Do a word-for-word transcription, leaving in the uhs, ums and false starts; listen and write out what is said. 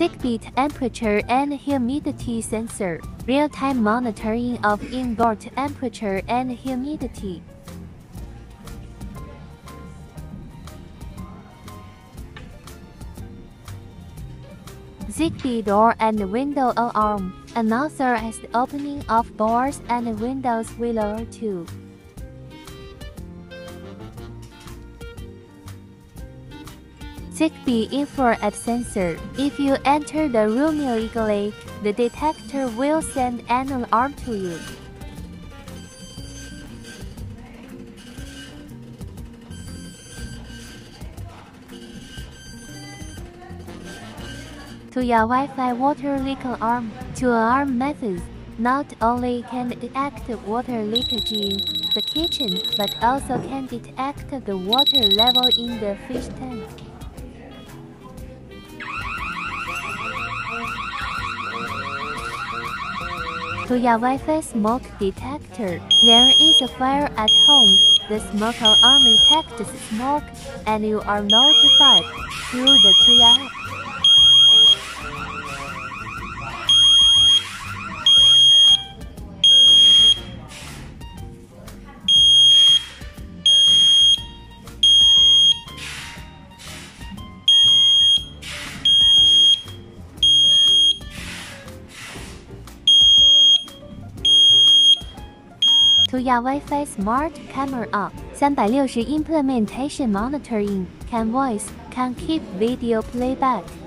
Zigbee temperature and humidity sensor, real-time monitoring of indoor temperature and humidity. Zigbee door and window alarm, announcer as the opening of doors and windows will alert you. Zigbee infrared sensor. If you enter the room illegally, the detector will send an alarm to you. TUYA Wi-Fi water leak alarm. Two alarm methods. Not only can detect water leakage in the kitchen, but also can detect the water level in the fish tank. TUYA Wi-Fi smoke detector. There is a fire at home. The smoke alarm detects smoke, and you are notified through the TUYA app. TUYA Wi-Fi Smart Camera. three sixty implementation monitoring, can voice, can keep video playback.